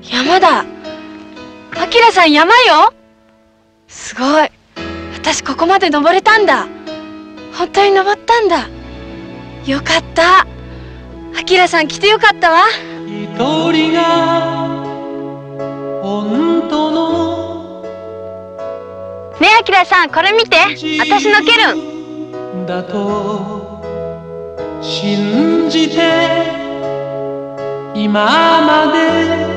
山だ。あきらさん山よ。すごい。私ここまで登れたんだ。本当に登ったんだ。よかった。あきらさん来てよかったわ。 一人が本当のねえあきらさん、これ見て。私のケルンだと信じて今まで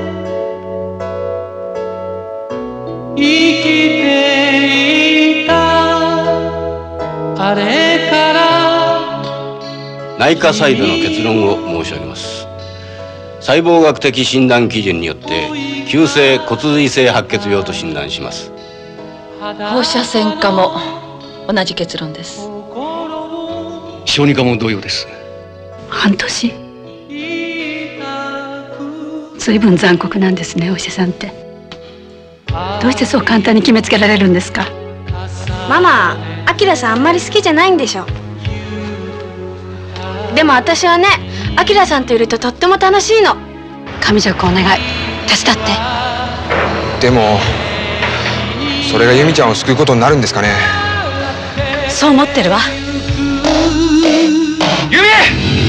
生きていたあれから内科サイドの結論を申し上げます。細胞学的診断基準によって急性骨髄性白血病と診断します。 放射線科も同じ結論です。 小児科も同様です。 半年。随分残酷なんですね、お医者さんって。どうしてそう簡単に決めつけられるんですか。 ママ、あきらさんあんまり好きじゃないんでしょ。でも私はね、あきらさんといるととっても楽しいの。 上条くんお願い、手伝って。 でもそれが由美ちゃんを救うことになるんですかね。 そう思ってるわ。 由美！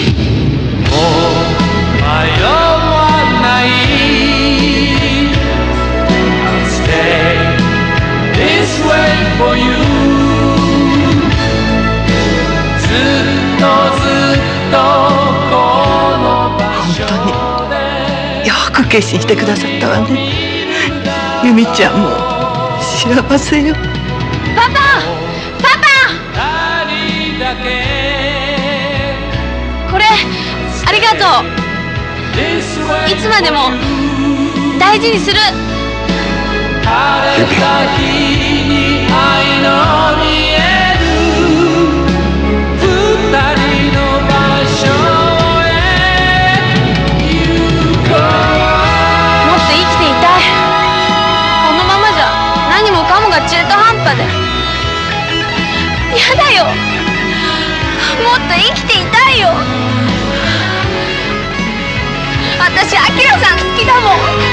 迷わない I'll stay this way for you ずっとずっとこの場所でよく決心してくださったわね。由美ちゃんも幸せよ。 パパ！パパ！これありがとう。いつまでも大事にする。 晴れた日に愛の見える二人の場所へ行こう。 もっと生きていたい。このままじゃ何もかもが中途半端でやだよ。もっと生きていたいよ。私あきらさん好きだもん。